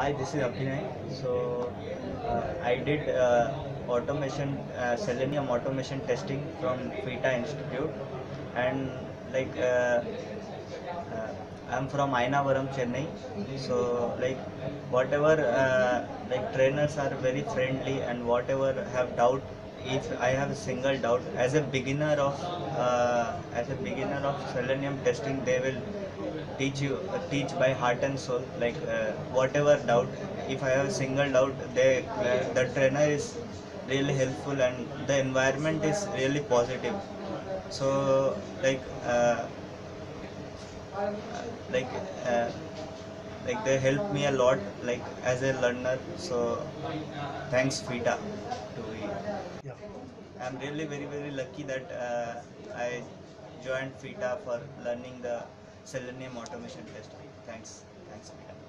Hi, this is Abinay. So, I did Selenium automation testing from FITA Institute, and like I'm from Ainavaram, Chennai. So, whatever trainers are very friendly, and whatever have doubt, if I have a single doubt as a beginner of Selenium testing, they will teach by heart and soul, whatever doubt. If I have a single doubt, the trainer is really helpful, and the environment is really positive. So like uh, like uh, they help me a lot, as a learner. So thanks FITA to be. Yeah. I'm really very lucky that I joined FITA for learning the Selenium automation testing. Thanks FITA.